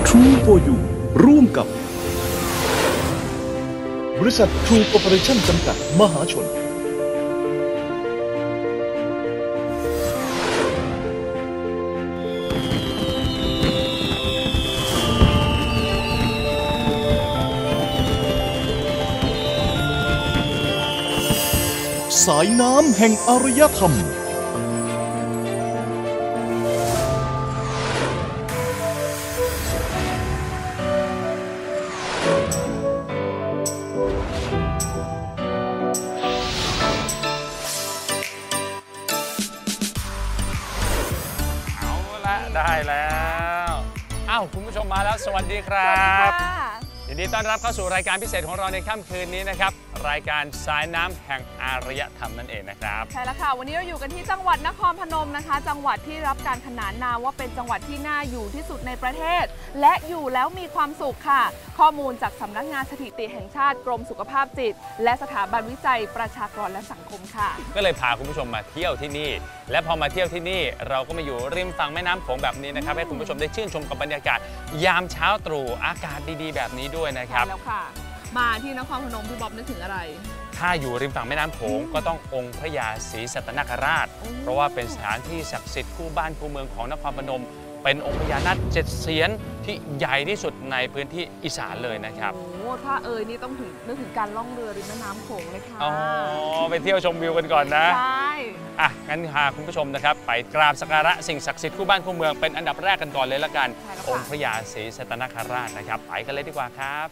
True for You ร่วมกับบริษัท True Corporation จำกัดมหาชนสายน้ำแห่งอารยธรรมได้แล้วคุณผู้ชมมาแล้วสวัสดีครับยินดีต้อนรับเข้าสู่รายการพิเศษของเราในค่ำคืนนี้นะครับรายการสายน้ำแห่งอารยธรรมนั่นเองนะครับใช่แล้วค่ะวันนี้เราอยู่กันที่จังหวัดนครพนมนะคะจังหวัดที่รับการขนานนามว่าเป็นจังหวัดที่น่าอยู่ที่สุดในประเทศและอยู่แล้วมีความสุขค่ะข้อมูลจากสำนักงานสถิติแห่งชาติกรมสุขภาพจิตและสถาบันวิจัยประชากรและสังคมค่ะก็เลยพาคุณผู้ชมมาเที่ยวที่นี่และพอมาเที่ยวที่นี่เราก็มาอยู่ริมฝั่งแม่น้ำโขงแบบนี้นะครับให้คุณผู้ชมได้ชื่นชมกับบรรยากาศยามเช้าตรู่อากาศดีๆแบบนี้ด้วยนะครับแล้วค่ะมาที่นครพนมพี่บ๊อบนึกถึงอะไรถ้าอยู่ริมฝั่งแม่น้ำโขงก็ต้ององค์พระยาศรีสัตนคราชเพราะว่าเป็นสถานที่ศักดิ์สิทธิ์คู่บ้านคู่เมืองของนครพนมเป็นองค์พญานาค7 เสียนที่ใหญ่ที่สุดในพื้นที่อีสานเลยนะครับโอ้ถ้านี่ต้องนึกถึงการล่องเรือริมแม่น้ำโขงเลยค่ะไปเที่ยวชมวิวกันก่อนนะใช่งั้นพาคุณผู้ชมนะครับไปกราบสักการะสิ่งศักดิ์สิทธิ์คู่บ้านคู่เมืองเป็นอันดับแรกกันก่อนเลยละกันองค์พระยาศรีสัตนคราชนะครับไปกันเลยดีกว่าครับ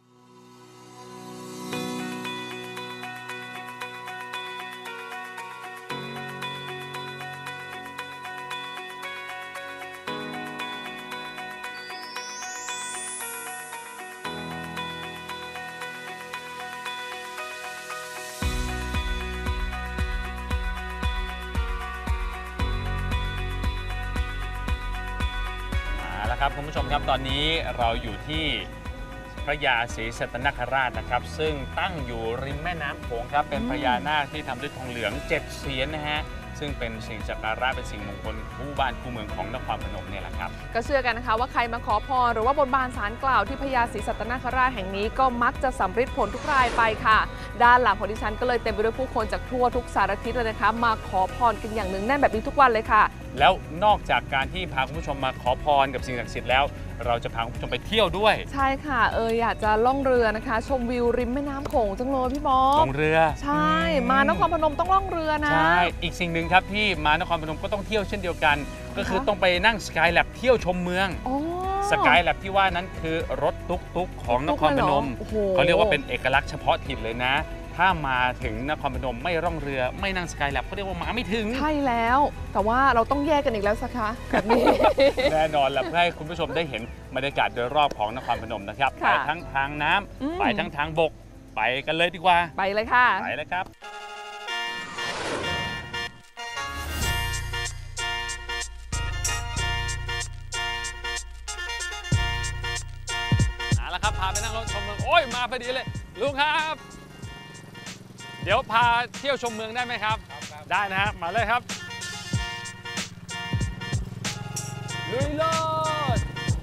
ครับคุณผู้ชมครับตอนนี้เราอยู่ที่พระยาศรีสัตนคราชนะครับซึ่งตั้งอยู่ริมแม่น้ำโขงครับเป็นพญานาคที่ทำด้วยทองเหลือง7 เสียนนะฮะซึ่งเป็นสิ่งศักดิ์สิทธิ์เป็นสิ่งมงคลคู่บ้านคู่เมืองของนครพนมเนี่ยแหละครับก็เชื่อกันนะคะว่าใครมาขอพรหรือว่าบนบานศาลกล่าวที่พญาศรีสัตนคราชแห่งนี้ก็มักจะสำเร็จผลทุกรายไปค่ะด้านหลังของดิฉันก็เลยเต็มไปด้วยผู้คนจากทั่วทุกสารทิศเลยนะคะมาขอพรกันอย่างหนึ่งแน่นแบบนี้ทุกวันเลยค่ะแล้วนอกจากการที่พาคุณผู้ชมมาขอพรกับสิ่งศักดิ์สิทธิ์แล้วเราจะพาคุณผู้ชมไปเที่ยวด้วยใช่ค่ะอยากจะล่องเรือนะคะชมวิวริมแม่น้ำโขงจังเลยพี่บอสล่องเรือใช่มานครพนมต้องล่องเรือนะใช่อีกสิ่งหนึ่งครับที่มานครพนมก็ต้องเที่ยวเช่นเดียวกันก็คือต้องไปนั่งสกายแล็บเที่ยวชมเมืองสกายแล็บที่ว่านั้นคือรถตุ๊กของนครพนมเขาเรียกว่าเป็นเอกลักษณ์เฉพาะถิ่นเลยนะถ้ามาถึงนครพนมไม่ร่องเรือไม่นั่งสกายแล็บเขาเรียกว่ามาไม่ถึงใช่แล้วแต่ว่าเราต้องแยกกันอีกแล้วสิคะแบบนี้แน่นอนแล้วเพื่อให้คุณผู้ชมได้เห็นบรรยากาศโดยรอบของนครพนมนะครับไปทั้งทางน้ำไปทั้งทางบกไปกันเลยดีกว่าไปเลยค่ะไปเลยครับแล้วครับพาไปนั่งรถชมเมืองโอ้ยมาพอดีเลยลุงครับเดี๋ยวพาเที่ยวชมเมืองได้ไหมครับได้นะฮะมาเลยครับลุยโลด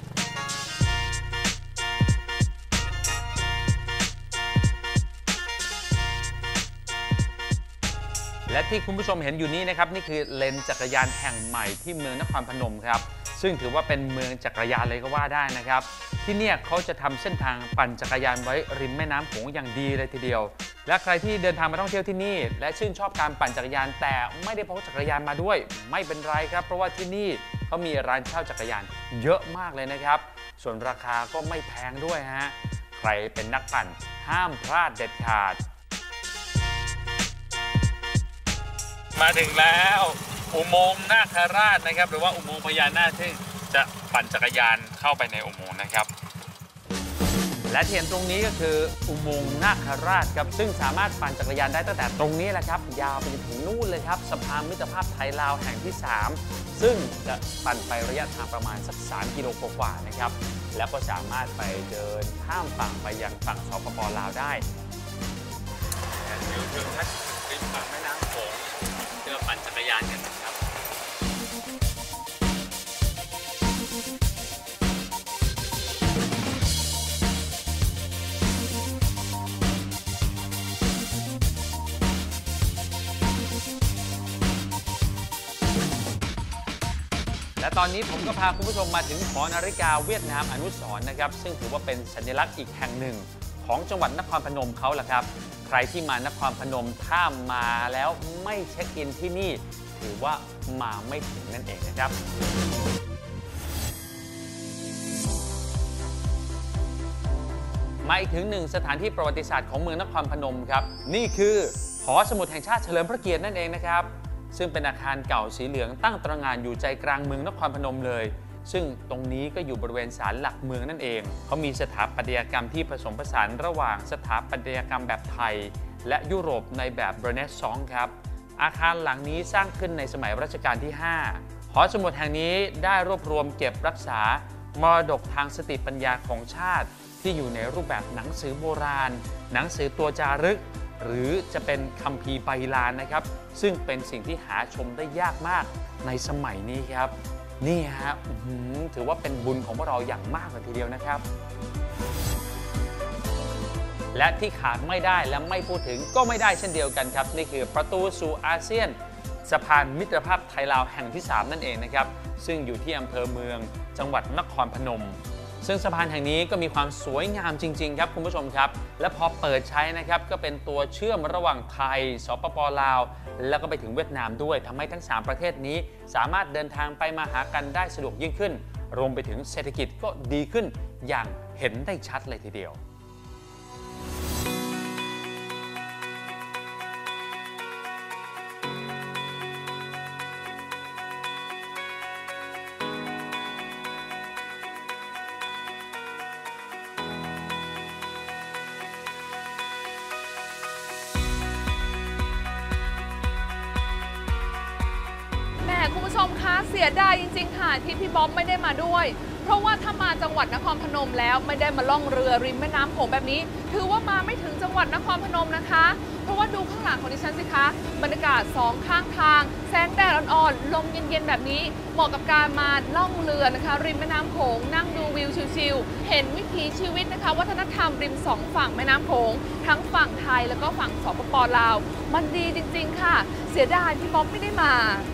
และที่คุณผู้ชมเห็นอยู่นี้นะครับนี่คือเลนจักรยานแห่งใหม่ที่เมืองนครพนมครับซึ่งถือว่าเป็นเมืองจักรยานเลยก็ว่าได้นะครับที่เนี่ยเขาจะทำเส้นทางปั่นจักรยานไว้ริมแม่น้ำโขงอย่างดีเลยทีเดียวและใครที่เดินทางมาท่องเที่ยวที่นี่และชื่นชอบการปั่นจักรยานแต่ไม่ได้พกจักรยานมาด้วยไม่เป็นไรครับเพราะว่าที่นี่เขามีร้านเช่าจักรยานเยอะมากเลยนะครับส่วนราคาก็ไม่แพงด้วยฮะใครเป็นนักปั่นห้ามพลาดเด็ดขาดมาถึงแล้วอุโมงค์นาคราชนะครับหรือว่าอุโมงค์พญานาคที่จะปั่นจักรยานเข้าไปในอุโมงค์นะครับและที่เห็นตรงนี้ก็คืออุโมงค์นาคราชครับซึ่งสามารถปั่นจักรยานได้ตั้งแต่ตรงนี้แหละครับยาวไปจนถึงนู่นเลยครับสะพานมิตรภาพไทยลาวแห่งที่3ซึ่งจะปั่นไประยะทางประมาณสัก3 กิโลกว่านะครับแล้วก็สามารถไปเดินข้ามฝั่งไปยังฝั่งสปป.ลาวได้วิวทิวทัศน์ริมฝั่งแม่น้ำโขงที่เราปั่นจักรยานกันนะครับและตอนนี้ผมก็พาคุณผู้ชมมาถึงหอนาฬิกาเวียดนามอนุสรณ์นะครับซึ่งถือว่าเป็นสัญลักษณ์อีกแห่งหนึ่งของจังหวัดนครพนมเขาล่ะครับใครที่มานครพนมถ้ามาแล้วไม่เช็คอินที่นี่ถือว่ามาไม่ถึงนั่นเองนะครับมาอีกถึงหนึ่งสถานที่ประวัติศาสตร์ของเมืองนครพนมครับนี่คือหอสมุดแห่งชาติเฉลิมพระเกียรตินั่นเองนะครับซึ่งเป็นอาคารเก่าสีเหลืองตั้งตระหง่านอยู่ใจกลางเมืองนครพนมเลยซึ่งตรงนี้ก็อยู่บริเวณศาลหลักเมืองนั่นเองเขามีสถาปัตยกรรมที่ผสมผสานระหว่างสถาปัตยกรรมแบบไทยและยุโรปในแบบเรเนซองส์ครับอาคารหลังนี้สร้างขึ้นในสมัยรัชกาลที่ 5 หอสมุดแห่งนี้ได้รวบรวมเก็บรักษามรดกทางสติปัญญาของชาติที่อยู่ในรูปแบบหนังสือโบราณหนังสือตัวจารึกหรือจะเป็นคัมภีร์ไบลานนะครับซึ่งเป็นสิ่งที่หาชมได้ยากมากในสมัยนี้ครับนี่ฮะถือว่าเป็นบุญของพวกเราอย่างมากเลยทีเดียวนะครับและที่ขาดไม่ได้และไม่พูดถึงก็ไม่ได้เช่นเดียวกันครับนี่คือประตูสู่อาเซียนสะพานมิตรภาพไทยลาวแห่งที่ 3 นั่นเองนะครับซึ่งอยู่ที่อำเภอเมืองจังหวัดนครพนมซึ่งสะพานแห่งนี้ก็มีความสวยงามจริงๆครับคุณผู้ชมครับและพอเปิดใช้นะครับก็เป็นตัวเชื่อมระหว่างไทยสปป.ลาวแล้วก็ไปถึงเวียดนามด้วยทำให้ทั้ง3ประเทศนี้สามารถเดินทางไปมาหากันได้สะดวกยิ่งขึ้นรวมไปถึงเศรษฐกิจก็ดีขึ้นอย่างเห็นได้ชัดเลยทีเดียวคุณผู้ชมคะเสียดายจริงๆค่ะที่พี่บ๊อบไม่ได้มาด้วยเพราะว่าถ้ามาจังหวัดนครพนมแล้วไม่ได้มาล่องเรือริมแม่น้ำโขงแบบนี้ถือว่ามาไม่ถึงจังหวัดนครพนมนะคะเพราะว่าดูข้างหลังของดิฉันสิคะบรรยากาศ2ข้างทางแสงแดดอ่อนๆลมเย็นๆแบบนี้เหมาะกับการมาล่องเรือนะคะริมแม่น้ำโขงนั่งดูวิวชิลๆเห็นวิถีชีวิตนะคะวัฒนธรรมริม2ฝั่งแม่น้ำโขงทั้งฝั่งไทยแล้วก็ฝั่งสปป.ลาวมันดีจริงๆค่ะเสียดายพี่บ๊อบไม่ได้มา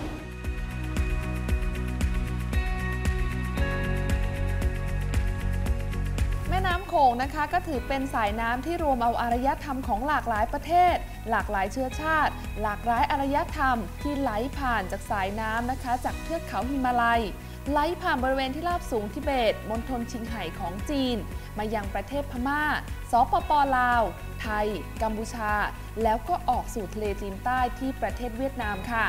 แม่น้ำโขงนะคะก็ถือเป็นสายน้ำที่รวมเอาอารยธรรมของหลากหลายประเทศหลากหลายเชื้อชาติหลากหลายอารยธรรมที่ไหลผ่านจากสายน้ำนะคะจากเทือกเขาหิมาลัยไหลผ่านบริเวณที่ราบสูงทิเบตมณฑลชิงไห่ของจีนมายังประเทศพม่าสปป.ลาวไทยกัมพูชาแล้วก็ออกสู่ทะเลจีนใต้ที่ประเทศเวียดนามค่ะ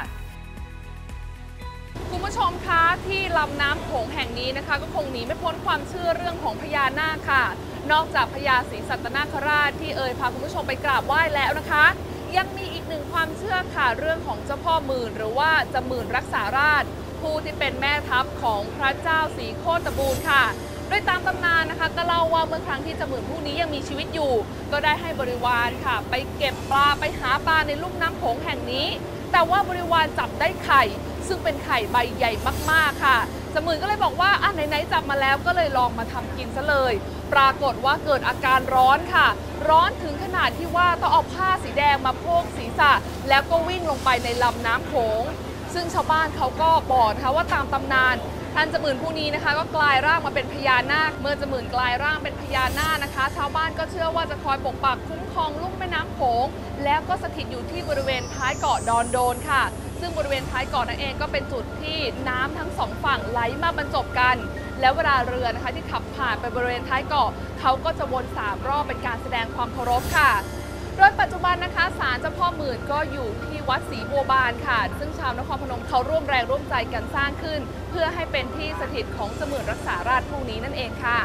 คุณผู้ชมคะที่ลำน้ำโขงแห่งนี้นะคะก็คงหนีไม่พ้นความเชื่อเรื่องของพญานาคค่ะนอกจากพญาศรีสัตนคราชที่พาคุณผู้ชมไปกราบไหว้แล้วนะคะยังมีอีกหนึ่งความเชื่อค่ะเรื่องของเจ้าพ่อหมื่นหรือว่าเจ้าหมื่นรักษาราชผู้ที่เป็นแม่ทัพของพระเจ้าศรีโคตบูรณ์ค่ะโดยตามตำนานนะคะก็เล่าว่าเมื่อครั้งที่เจ้าหมื่นผู้นี้ยังมีชีวิตอยู่ก็ได้ให้บริวารค่ะไปเก็บปลาไปหาปลาในลุ่มน้ำโขงแห่งนี้แต่ว่าบริวารจับได้ไข่ซึ่งเป็นไข่ใบใหญ่มากๆค่ะเจ้าหมื่นก็เลยบอกว่าไหนๆจับมาแล้วก็เลยลองมาทำกินซะเลยปรากฏว่าเกิดอาการร้อนค่ะร้อนถึงขนาดที่ว่าต้องเอาผ้าสีแดงมาโพกศีรษะแล้วก็วิ่งลงไปในลำน้ำโขงซึ่งชาวบ้านเขาก็บอกนะคะว่าตามตำนานท่านเจ้าหมื่นผู้นี้นะคะก็กลายร่างมาเป็นพญานาคเมื่อเจ้าหมื่นกลายร่างเป็นพญานาคนะคะชาวบ้านก็เชื่อว่าจะคอยปกปักคุ้มครองลุ่มแม่น้ำโขงแล้วก็สถิตอยู่ที่บริเวณท้ายเกาะดอนโดนค่ะซึ่งบริเวณท้ายเกาะนั่นเองก็เป็นจุดที่น้ำทั้ง2ฝั่งไหลมาบรรจบกันแล้วเวลาเรือนะคะที่ขับผ่านไปบริเวณท้ายเกาะเขาก็จะวน3 รอบเป็นการแสดงความเคารพค่ะโดยปัจจุบันนะคะศาลเจ้าพ่อหมื่นก็อยู่ที่วัดศรีบัวบานค่ะซึ่งชาวนครพนมเขาร่วมแรงร่วมใจกันสร้างขึ้นเพื่อให้เป็นที่สถิตของเจ้าหมื่นรักษาราชผู้นี้นั่นเองค่ะ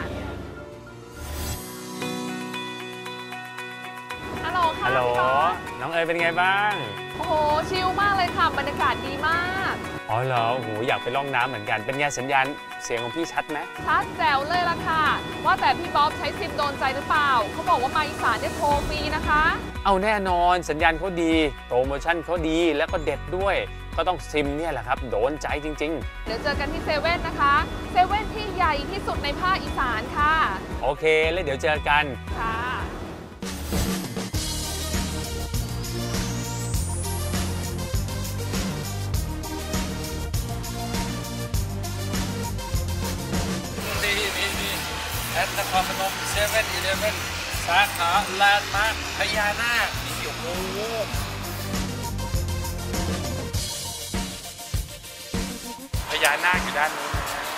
ฮัลโหลค่ะฮัลโหลน้องเป็นไงบ้างโอ้โหชิลมากเลยค่ะบรรยากาศดีมากอ๋อเหรอโอ้โหอยากไปล่องน้ำเหมือนกันเป็นไงสัญญาณเสียงของพี่ชัดไหมชัดแจ๋วเลยล่ะค่ะว่าแต่พี่บ๊อบใช้ซิมโดนใจหรือเปล่าเขาบอกว่ามาอีสานได้โทรฟรีนะคะเอาแน่นอนสัญญาณเขาดีโปรโมชั่นเขาดีแล้วก็เด็ดด้วยก็ต้องซิมเนี่ยแหละครับโดนใจจริงๆเดี๋ยวเจอกันที่เซเว่นนะคะเซเว่นที่ใหญ่ที่สุดในภาคอีสานค่ะโอเคแล้วเดี๋ยวเจอกันค่ะ 11สาขาแลนด์มาร์คพญานาคนี่โอ้โหพญานาคอยู่ด้านนู้นนะฮะ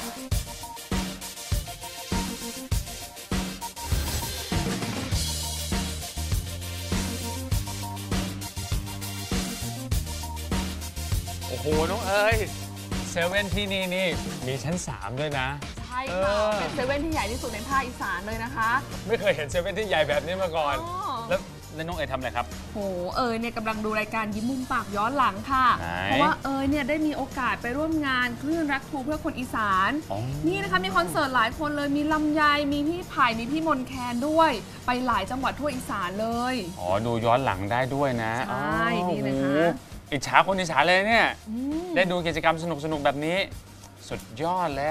โอ้โหน้องเอ๋ยเซเว่นที่นี่มีชั้น3ด้วยนะใช่ค่ะเป็นเซเว่นที่ใหญ่ที่สุดในภาคอีสานเลยนะคะไม่เคยเห็นเซเว่นที่ใหญ่แบบนี้มาก่อนแล้วน้องเอ๋ยทำอะไรครับโหเอ๋ยเนี่ยกำลังดูรายการยิ้มมุมปากย้อนหลังค่ะเพราะว่าเอ๋ยเนี่ยได้มีโอกาสไปร่วมงานคลื่นรักครูเพื่อคนอีสานนี่นะคะมีคอนเสิร์ตหลายคนเลยมีลำไยมีพี่ไผ่มีพี่มนแคนด้วยไปหลายจังหวัดทั่วอีสานเลยดูย้อนหลังได้ด้วยนะใช่นี่นะคะอิจฉาคนอีสานเลยเนี่ยได้ดูกิจกรรมสนุกแบบนี้สุดยอดเลย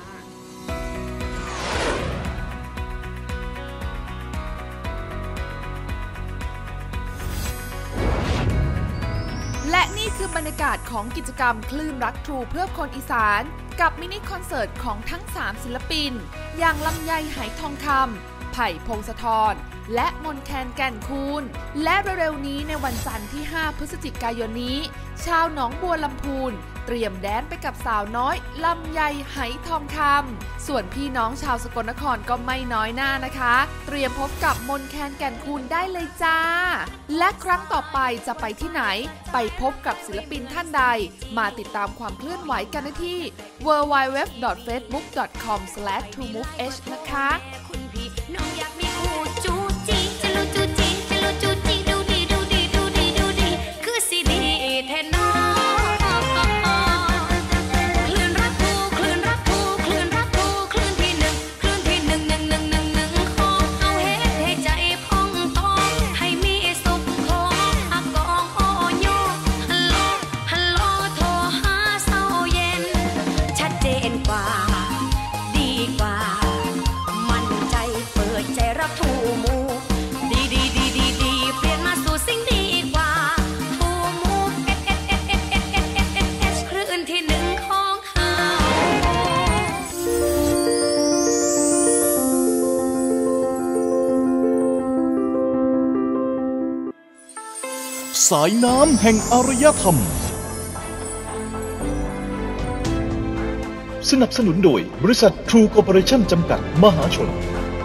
และนี่คือบรรยากาศของกิจกรรมคลื่นรักทรูเพื่อคนอีสานกับมินิคอนเสิร์ตของทั้ง3ศิลปินอย่างลำไยไหทองคำไผ่พงศธรและมนแคนแก่นคูนและเร็วๆนี้ในวันจันทร์ที่5พฤศจิกายนนี้ชาวหนองบัวลำพูนเตรียมแดนไปกับสาวน้อยลำไยไหทองคำส่วนพี่น้องชาวสกลนครก็ไม่น้อยหน้านะคะเตรียมพบกับมนแคนแก่นคูนได้เลยจ้าและครั้งต่อไปจะไปที่ไหนไปพบกับศิลปินท่านใดมาติดตามความเคลื่อนไหวกันได้ที่ www.facebook.com/2moveh นะคะน้องอยากมีคู่จูจีจะรู้จูจีจะรู้จูจีดูดีดูดีดูดีดูดีคือซีดีแทนน้องคลื่นรักคู่คลื่นรักคู่คลื่นรักคู่คลื่นที่1คลื่นที่1 1 ของเอาเฮ็ดให้ใจพองต้องให้มีสุขของอักกองโอโยฮัลโหลฮัลโหลโทรหาเศร้าเย็นชัดเจนกว่าดีกว่าใจรับทูมูดีเปลี่ยนมาสู่สิ่งดีกว่าทูมูคลื่นที่1ของเฮาสายน้ำแห่งอารยธรรมสนับสนุนโดยบริษัท True Corporation จำกัดมหาชน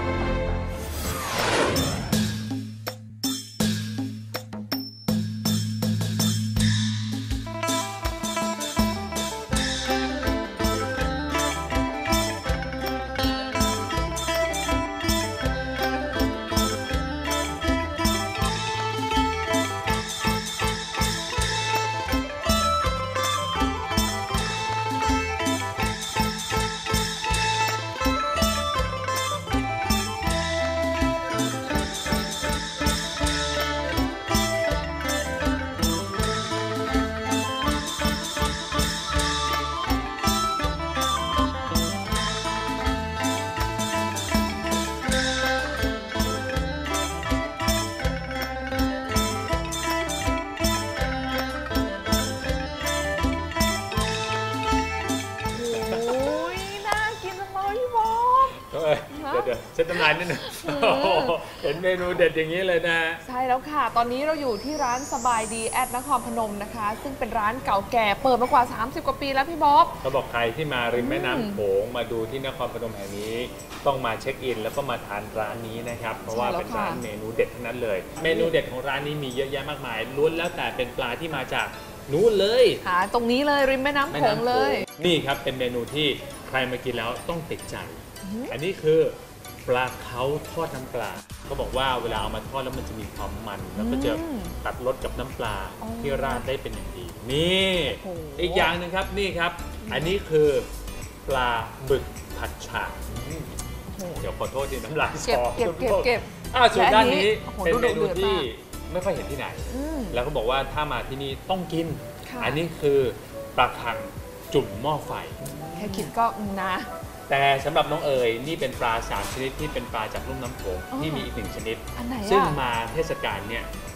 เช็ดน้ำลายนิดหนึ่งเห็นเมนูเด็ดอย่างนี้เลยนะใช่แล้วค่ะตอนนี้เราอยู่ที่ร้านสบายดีแอดนครพนมนะคะซึ่งเป็นร้านเก่าแก่เปิดมากว่า30กว่าปีแล้วพี่บ๊อบเขาบอกใครที่มาริมแม่น้ำโขงมาดูที่นครพนมแห่งนี้ต้องมาเช็คอินแล้วก็มาทานร้านนี้นะครับเพราะว่าเป็นร้านเมนูเด็ดทั้งนั้นเลยเมนูเด็ดของร้านนี้มีเยอะแยะมากมายล้วนแล้วแต่เป็นปลาที่มาจากนู้นเลยตรงนี้เลยริมแม่น้ำโขงเลยนี่ครับเป็นเมนูที่ใครมากินแล้วต้องติดใจอันนี้คือปลาเค้าทอดน้ำปลาเขาบอกว่าเวลาเอามาทอดแล้วมันจะมีความมันแล้วก็จะตัดรสกับน้ำปลาที่ราดได้เป็นอย่างดีนี่อีกอย่างหนึ่งครับนี่ครับอันนี้คือปลาหมึกผัดฉ่าเดี๋ยวขอโทษที่น้ำลายเก็บส่วนด้านนี้เป็นเมนูที่ไม่ค่อยเห็นที่ไหนแล้วก็บอกว่าถ้ามาที่นี่ต้องกินอันนี้คือปลาคังจุ่มหม้อไฟแค่คิดก็นะแต่สำหรับน้องเอ๋ยนี่เป็นปลา3ชนิดที่เป็นปลาจากลุ่มน้ำโขงที่มีอีก1ชนิดซึ่งมาเทศกาลเนี่ย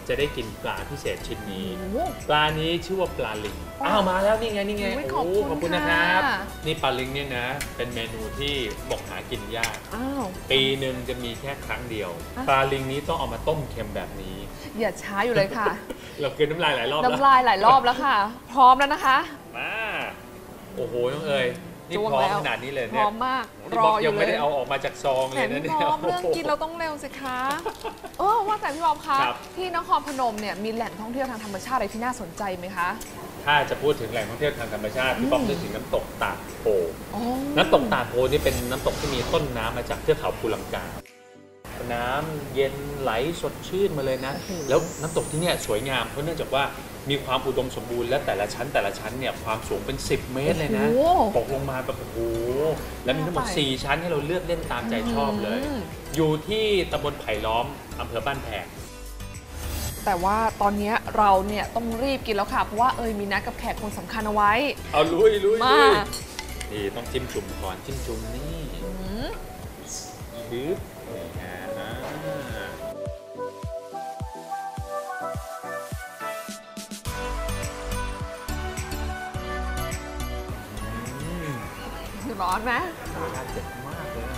จะได้กินปลาพิเศษชิ้นนี้โอ้โหปลานี้ชื่อว่าปลาลิงอ้าวมาแล้วนี่ไงนี่ไงโอ้ยโอ้ขอบคุณนะครับค่ะนี่ปลาลิงเนี่ยนะเป็นเมนูที่บอกหากินยากอ้าวปีหนึ่งจะมีแค่ครั้งเดียว ปลาลิงนี้ต้องเอามาต้มเค็มแบบนี้อย่าช้าอยู่เลยค่ะเรากินน้ำลายหลายรอบแล้วน้ำลายหลายรอบแล้วค่ะ พร้อมแล้วนะคะมาโอ้โหน้องเอ๋ยนี่จ้วงพร้อมแล้วขนาดนี้เลยพเนี่ร้ยอมมากพี่รบ๊ออบอยังยู่เลไม่ยได้เอาออกมาจากซองแหเลมยนะพี่เนี่ยบอมเรื่องกินเราต้องเร็วสิคะว่าแต่พี่บอมคะครับที่นครพนมเนี่ยมีแหล่งท่องเที่ยวทางธรรมชาติอะไรที่น่าสนใจไหมคะถ้าจะพูดถึงแหล่งท่องเที่ยวทางธรรมชาติพี่บ๊อบนึกถึงน้ำตกตาดโพอ๋อน้ำตกตาดโพนี่เป็นน้ำตกที่มีต้นน้ำมาจากเทือกเขาภูลังกา น้ำเย็นไหลสดชื่นมาเลยนะ แล้วน้ำตกที่เนี่ยสวยงามเพราะเนื่องจากว่ามีความอุดมสมบูรณ์และแต่ละชั้นเนี่ยความสูงเป็น 10 เมตรเลยนะโอ้โหตกลงมาแบบโอ้โหแล้วมีทั้งหมด 4 ชั้นให้เราเลือกเล่นตามใจชอบเลยอืมอยู่ที่ตำบลไผ่ล้อมอำเภอบ้านแพงแต่ว่าตอนนี้เราเนี่ยต้องรีบกินแล้วค่ะ เพราะว่ามีนัดกับแขกคนสำคัญเอาไว้เอาลุยมานี่ต้องจิ้มจุ่มก่อนจิ้มจุ่มนี่อืมยึบนี่ฮะร้อนไหมรสชาติเด็ดมากเลย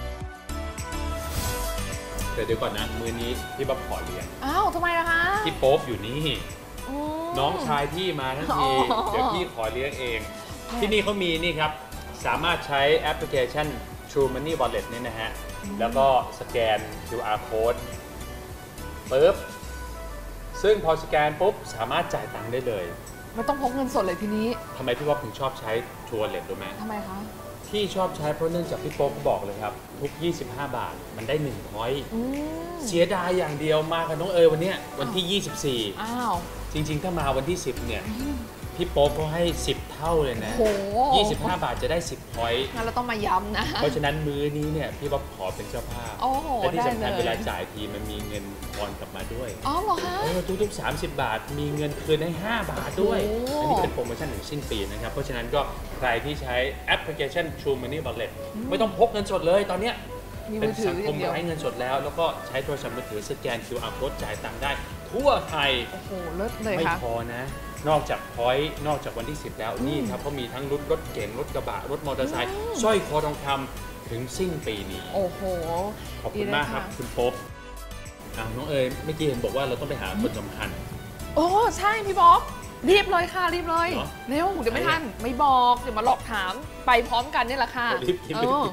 แต่เดี๋ยวก่อนนะมื้อนี้พี่บ๊อบขอเลี้ยงอ้าวทำไมล่ะคะพี่โป๊ปอยู่นี่อืมน้องชายพี่มาทั้งทีอ๋อเดี๋ยวพี่ขอเลี้ยงเอง ที่นี่เขามีนี่ครับ สามารถใช้แอปพลิเคชัน True Money Wallet นี่นะฮะ แล้วก็สแกน QR Code ปึ๊บ ซึ่งพอสแกนปุ๊บ สามารถจ่ายตังค์ได้เลยไม่ต้องพกเงินสดเลยทีนี้ทำไมพี่บ๊อบถึงชอบใช้ True Wallet รู้ไหมทำไมคะที่ชอบใช้เพราะเนื่องจากพี่โป๊ปบอกเลยครับ ทุก 25 บาทมันได้1 point อืมเสียดายอย่างเดียวมากับน้องเอ๋ยวันเนี้ยวันที่ 24 อ้าวจริงๆ ถ้ามาวันที่ 10 เนี่ย พี่โป๊ปเขาให้ 10 เท่าเลยนะโอ้โห 25 บาทจะได้ 10 พอยต์งั้นเราต้องมาย้ำนะเพราะฉะนั้นมื้อนี้เนี่ยพี่บ๊อบขอเป็นเจ้าภาพโอ้โหและที่สำคัญได้เลยเวลาจ่ายทีมันมีเงินทอนกลับมาด้วยอ๋อเหรอคะทุกๆ 30 บาทมีเงินคืนให้ 5 บาทด้วยโอ้อันนี้เป็นโปรโมชั่นถึงสิ้นปีนะครับ เพราะฉะนั้นก็ใครที่ใช้แอปพลิเคชัน True Money Wallet ไม่ต้องพกเงินสดเลยตอนเนี้ยมีเป็มืนอถืสัอง อคมย่างเดียวไร้เงินสดแล้ว แล้วก็ใช้โทรศัพท์มือถือสแกน QR Code จ่ายตังค์ได้ทั่วไทยโอ้โห เลิศเลยไม่ค่ะพอนะ นอกจากพอยต์นอกจากวันที่ 10 แล้วนี่ครับเขามีทั้งรถเก๋งรถกระบะรถมอเตอร์ไซค์สร้อยคอทองคำถึงสิ้นปีนี้โอ้โหขอบคุณมากครับ คุณโป๊ปน้องเอ๋ยเมื่อกี้เห็นบอกว่าเราต้องไปหาคนสำคัญโอ้ใช่พี่บ๊อบรีบเลยค่ะ รีบเลยเหรอเร็วเดี๋ยวไม่ทัน ไม่บอกเดี๋ยวมาหลอกถามไปพร้อมกันนี่แหละค่ะรีบกินเอรีบอกิน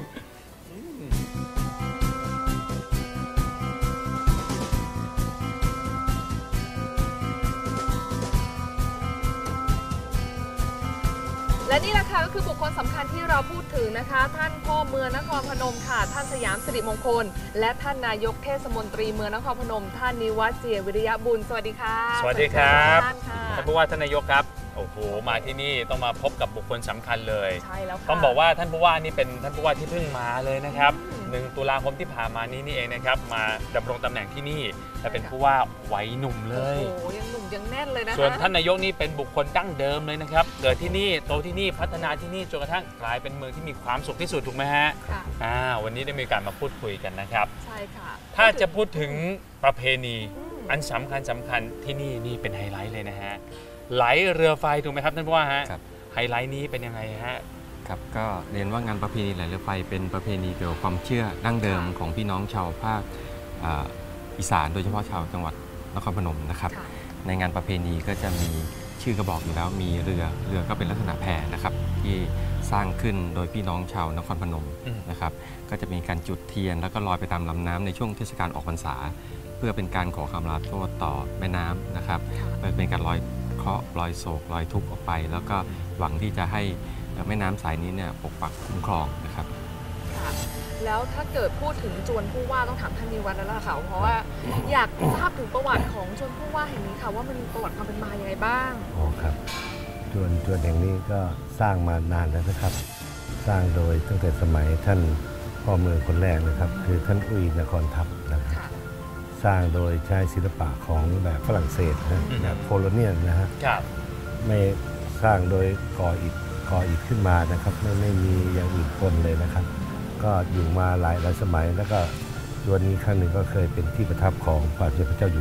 และนี่แหละค่ะก็คือบุคคลสำคัญที่เราพูดถึงนะคะ ท่านพ่อเมืองนครพนมค่ะ ท่านสยามสิริมงคล และท่านนายกเทศมนตรีเมืองนครพนม ท่านนิวัฒน์เจียวิริยะบุญสวัสดีค่ะสวัสดีครับท่านค่ะท่านผู้ว่าท่านนายกครับโอ้โหมาที่นี่ต้องมาพบกับบุคคลสำคัญเลยใช่แล้วค่ะต้องบอกว่าท่านผู้ว่านี่เป็นท่านผู้ว่าที่เพิ่งมาเลยนะครับอืม 1 ตุลาคมที่ผ่านมานี้นี่เองนะครับมาดำรงตำแหน่งที่นี่และเป็นผู้ว่าวัยหนุ่มเลยโอ้โหยังหนุ่มยังแน่นเลยนะคะส่วนท่านนายกนี่เป็นบุคคลดั้งเดิมเลยนะครับเกิดที่นี่โตที่นี่พัฒนาที่นี่จนกระทั่งกลายเป็นเมืองที่มีความสุขที่สุดถูกไหมฮะค่ะวันนี้ได้มีการมาพูดคุยกันนะครับใช่ค่ะถ้าจะพูดถึงประเพณีอืมอันสำคัญที่นี่เป็นไฮไลท์เลยนะฮะไหลเรือไฟถูกไหมครับท่านผู้ว่าฮะครับไฮไลท์นี้เป็นยังไงฮะครับก็เรียนว่างานประเพณีไหลเรือไฟเป็นประเพณีเกี่ยวกับความเชื่อดั้งเดิมของพี่น้องชาวภาคอีสานโดยเฉพาะชาวจังหวัดนครพนมนะครับค่ะในงานประเพณีก็จะมีชื่อกระบอกอยู่แล้วมีเรือก็เป็นลักษณะแพนะครับที่สร้างขึ้นโดยพี่น้องชาวนครพนมอืมนะครับก็จะมีการจุดเทียนแล้วก็ลอยไปตามลำน้ำในช่วงเทศกาลออกพรรษา เพื่อเป็นการขอขมาลาโทษต่อแม่น้ำนะครับเป็นการลอยเคราะห์ลอยโศกลอยทุกข์ออกไป แล้วก็หวังที่จะให้แม่น้ำสายนี้เนี่ยปกปักคุ้มครองนะครับค่ะแล้วถ้าเกิดพูดถึงจวนผู้ว่าต้องถามท่านนิวัฒน์แล้วล่ะค่ะเพราะว่าอยากทราบถึงประวัติของจวนผู้ว่าแห่งนี้ค่ะว่ามันมีประวัติความเป็นมาอย่างไรบ้างอ๋อครับจวนแห่งนี้ก็สร้างมานานแล้วนะครับ สร้างโดยตั้งแต่สมัยท่านพ่อเมืองคนแรกนะครับ คือท่านอุยนครทัพนะครับค่ะสร้างโดยใช้ศิลปะของแบบฝรั่งเศสนะแบบโคโลเนียลนะฮะครับไม่สร้างโดยก่ออิฐขึ้นมานะครับไม่มีอย่างอื่นปนเลยนะครับ ก็อยู่มาหลายสมัยแล้วก็จวนนี้ครั้งหนึ่งก็เคยเป็นที่ประทับของพระบาทสมเด็จพระเจ้าอยู่หัว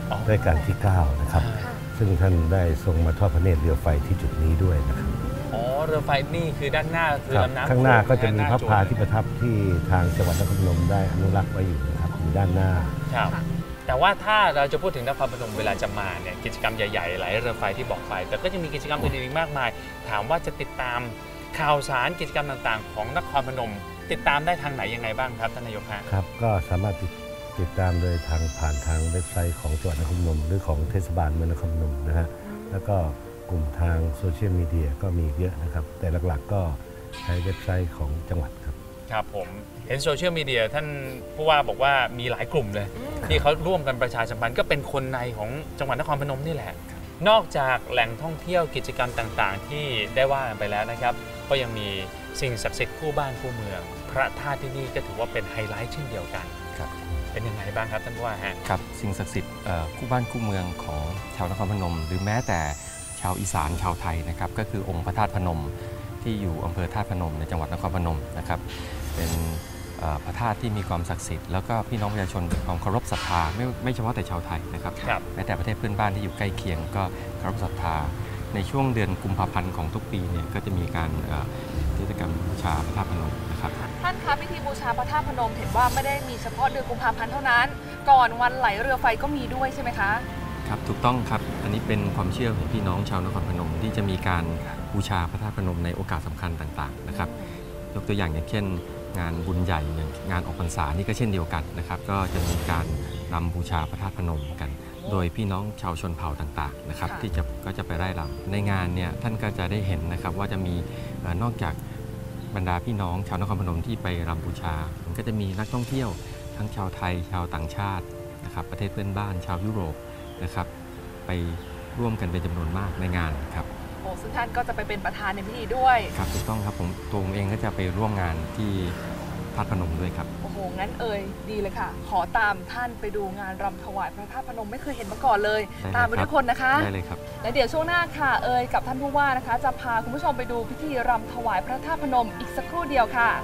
รัชกาลที่ 9 นะครับซึ่งท่านได้ทรงมาทอดพระเนตรเรือไฟที่จุดนี้ด้วยนะครับอ๋อเรือไฟนี่คือด้านหน้าคือลำน้ำข้างหน้าก็จะมีพระพาที่ประทับที่ทางจังหวัดนครพนมได้อนุรักษ์ไว้อยู่นะครับอยู่ด้านหน้าครับแต่ว่าถ้าเราจะพูดถึงนครพนมเวลาจะมาเนี่ยกิจกรรมใหญ่ๆหลายเรือไฟที่บอกไปแต่ก็จะมีกิจกรรมอื่นๆมากมายถามว่าจะติดตามข่าวสารกิจกรรมต่างๆของนครพนมติดตามได้ทางไหนยังไงบ้างครับท่านนายกครับก็สามารถติดตามโดยผ่านทางเว็บไซต์ของจังหวัดนครพนมหรือของเทศบาลเมืองนครพนมนะฮะแล้วก็กลุ่มทางโซเชียลมีเดียก็มีเยอะนะครับแต่หลักๆก็ใช้เว็บไซต์ของจังหวัดครับครับผมเห็นโซเชียลมีเดียท่านผู้ว่าบอกว่ามีหลายกลุ่มเลยที่เขาร่วมกันประชาสัมพันธ์ก็เป็นคนในของจังหวัดนครพนมนี่แหละนอกจากแหล่งท่องเที่ยวกิจกรรมต่างๆที่ได้ว่ากันไปแล้วนะครับก็ยังมีสิ่งศักดิ์สิทธิ์คู่บ้านคู่เมืองพระธาตุที่นี่ก็ถือว่าเป็นไฮไลท์เช่นเดียวกันครับเป็นยังไงบ้างครับท่านผู้ว่าฮะครับสิ่งศักดิ์สิทธิ์คู่บ้านคู่เมืองของชาวนครพนมหรือแม้แต่ชาวอีสานชาวไทยนะครับก็คือองค์พระธาตุพนมที่อยู่อำเภอธาตุพนมในจังหวัดนครพนมนะครับเป็นพระธาตุที่มีความศักดิ์สิทธิ์แล้วก็พี่น้องประชาชนมีความเคารพศรัทธาไม่เฉพาะแต่ชาวไทยนะครับแม้แต่ประเทศเพื่อนบ้านที่อยู่ใกล้เคียงก็เคารพศรัทธาในช่วงเดือนกุมภาพันธ์ของทุกปีเนี่ยก็จะมีการกิจกรรมบูชาพระธาตุพนมนะครับท่านคะพิธีบูชาพระธาตุพนมเห็นว่าไม่ได้มีเฉพาะเดือนกุมภาพันธ์เท่านั้นก่อนวันไหลเรือไฟก็มีด้วยใช่ไหมคะครับถูกต้องครับอันนี้เป็นความเชื่อของพี่น้องชาวนครพนมที่จะมีการบูชาพระธาตุพนมในโอกาสสำคัญต่างๆนะครับยกตัวอย่างเช่นงานบุญใหญ่อย่างงานออกพรรษานี่ก็เช่นเดียวกันนะครับก็จะมีการรำบูชาพระธาตุพนมกันโดยพี่น้องชาวชนเผ่าต่างๆนะครับที่ก็จะไปไล่รำในงานเนี่ยท่านก็จะได้เห็นนะครับว่าจะมีนอกจากบรรดาพี่น้องชาวนครพนมที่ไปรำบูชามันก็จะมีนักท่องเที่ยวทั้งชาวไทยชาวต่างชาตินะครับประเทศเพื่อนบ้านชาวยุโรปนะครับไปร่วมกันเป็นจำนวนมากในงานครับโอ้ซึ่งท่านก็จะไปเป็นประธานในพิธีด้วยครับถูกต้องครับตัวผมเองก็จะไปร่วมงานที่ธาตุพนมด้วยครับโอ้โหงั้นดีเลยค่ะขอตามท่านไปดูงานรำถวายพระธาตุพนมไม่เคยเห็นมาก่อนเลยตามไปทุกคนนะคะได้เลยครับและเดี๋ยวช่วงหน้าค่ะกับท่านผู้ว่านะคะจะพาคุณผู้ชมไปดูพิธีรำถวายพระธาตุพนมอีกสักครู่เดียวค่ะ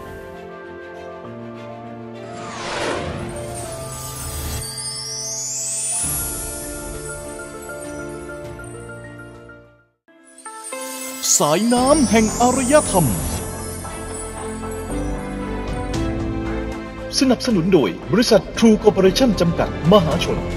สายน้ำแห่งอารยธรรมสนับสนุนโดยบริษัท True Corporation จำกัดมหาชน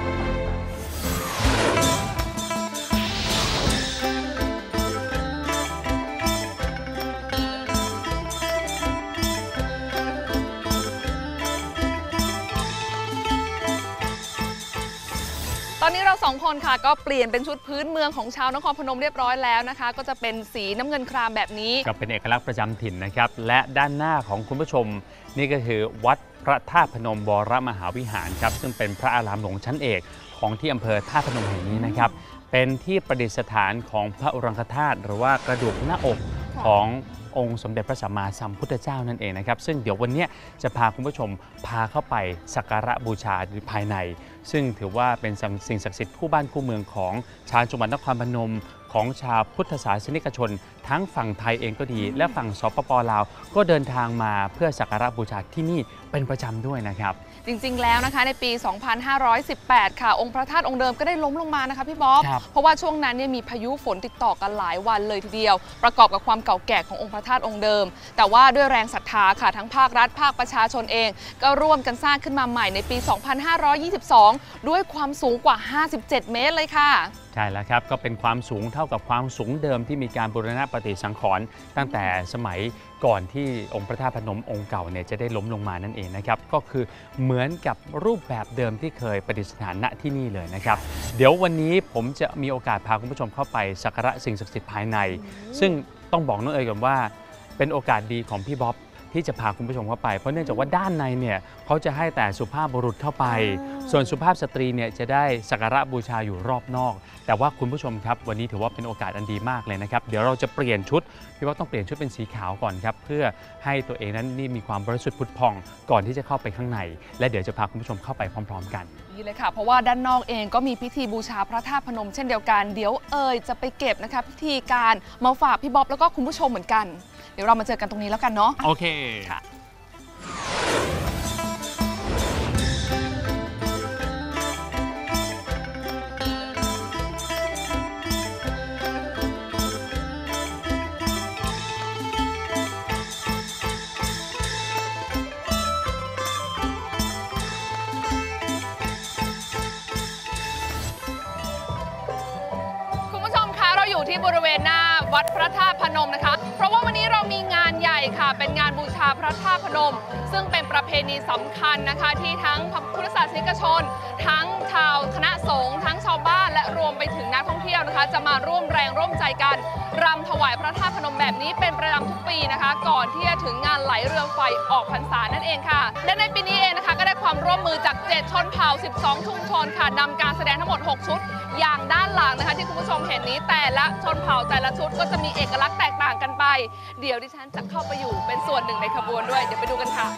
ตอนนี้เรา2คนค่ะก็เปลี่ยนเป็นชุดพื้นเมืองของชาวนครพนมเรียบร้อยแล้วนะคะก็จะเป็นสีน้ำเงินครามแบบนี้ก็เป็นเอกลักษณ์ประจำถิ่นนะครับและด้านหน้าของคุณผู้ชมนี่ก็คือวัดพระธาตุพนมวรมหาวิหารครับซึ่งเป็นพระอารามหลวงชั้นเอกของที่อำเภอธาตุพนมแห่งนี้นะครับเป็นที่ประดิษฐานของพระอุรังคธาตุหรือว่ากระดูกหน้าอกขององค์สมเด็จพระสัมมาสัมพุทธเจ้านั่นเองนะครับซึ่งเดี๋ยววันนี้จะพาคุณผู้ชมพาเข้าไปสักการะบูชาภายในซึ่งถือว่าเป็นสิ่งศักดิ์สิทธิ์คู่บ้านคู่เมืองของชาวจังหวัดนครพนมของชาวพุทธศาสนิกชนทั้งฝั่งไทยเองก็ดีและฝั่งสปป.ลาวก็เดินทางมาเพื่อสักการะบูชาที่นี่เป็นประจำด้วยนะครับจริงๆแล้วนะคะในปี 2518 ค่ะองค์พระธาตุองค์เดิมก็ได้ล้มลงมานะคะพี่บ๊อบเพราะว่าช่วงนั้นเนี่ยมีพายุฝนติดต่อกันหลายวันเลยทีเดียวประกอบกับความเก่าแก่ขององค์พระธาตุองค์เดิมแต่ว่าด้วยแรงศรัทธาค่ะทั้งภาครัฐภาคประชาชนเองก็ร่วมกันสร้างขึ้นมาใหม่ในปี 2522 ด้วยความสูงกว่า 57 เมตรเลยค่ะใช่แล้วครับก็เป็นความสูงเท่ากับความสูงเดิมที่มีการบูรณะปฏิสังขรณ์ตั้งแต่สมัยก่อนที่องค์พระธาตุพนมองค์เก่าเนี่ยจะได้ล้มลงมานั่นเองนะครับก็คือเหมือนกับรูปแบบเดิมที่เคยประดิษฐานณที่นี่เลยนะครับเดี๋ยววันนี้ผมจะมีโอกาสพาคุณผู้ชมเข้าไปสักการะสิ่งศักดิ์สิทธิ์ภายในซึ่งต้องบอกน้องก่อนว่าเป็นโอกาสดีของพี่บ๊อบที่จะพาคุณผู้ชมเข้าไปเพราะเนื่องจากว่าด้านในเนี่ยเขาจะให้แต่สุภาพบุรุษเข้าไปส่วนสุภาพสตรีเนี่ยจะได้สักการะบูชาอยู่รอบนอกแต่ว่าคุณผู้ชมครับวันนี้ถือว่าเป็นโอกาสอันดีมากเลยนะครับเดี๋ยวเราจะเปลี่ยนชุดพี่ว่าต้องเปลี่ยนชุดเป็นสีขาวก่อนครับเพื่อให้ตัวเองนั้นนี่มีความบริสุทธิ์ผุดผ่องก่อนที่จะเข้าไปข้างในและเดี๋ยวจะพาคุณผู้ชมเข้าไปพร้อมๆกันนี่เลยค่ะเพราะว่าด้านนอกเองก็มีพิธีบูชาพระธาตุพนมเช่นเดียวกันเดี๋ยวจะไปเก็บนะคะพิธีการมาฝากพี่บ๊อบแล้วก็คุณผู้ชมเหมือนกันเดี๋ยวเรามาเจอกันตรงนี้แล้วกันเนาะโอเคค่ะพนมนะคะเพราะว่าวันนี้เรามีงานใหญ่ค่ะเป็นงานบูชาพระธาตุพนมซึ่งเป็นประเพณีสำคัญนะคะที่ทั้งพุทธศาสนิกชนทั้งชาวคณะสงฆ์ทั้งชาวบ้านและรวมไปถึงนักท่องเที่ยวนะคะจะมาร่วมแรงร่วมใจกันรำถวายพระธาตุพนมแบบนี้เป็นประจำทุกปีนะคะก่อนที่จะถึงงานไหลเรือไฟออกพรรษานั่นเองค่ะและในปีนี้เองนะคะก็ได้ความร่วมมือจาก7ชนเผ่า12ชุมชนค่ะนำการแสดงทั้งหมด6ชุดอย่างด้านหลังนะคะที่คุณผู้ชมเห็นนี้แต่ละชนเผ่าแต่ละชุดก็จะมีเอกลักษณ์แตกต่างกันไปเดี๋ยวดิฉันจะเข้าไปอยู่เป็นส่วนหนึ่งในขบวนด้วยเดี๋ยวไปดูกันค่ะ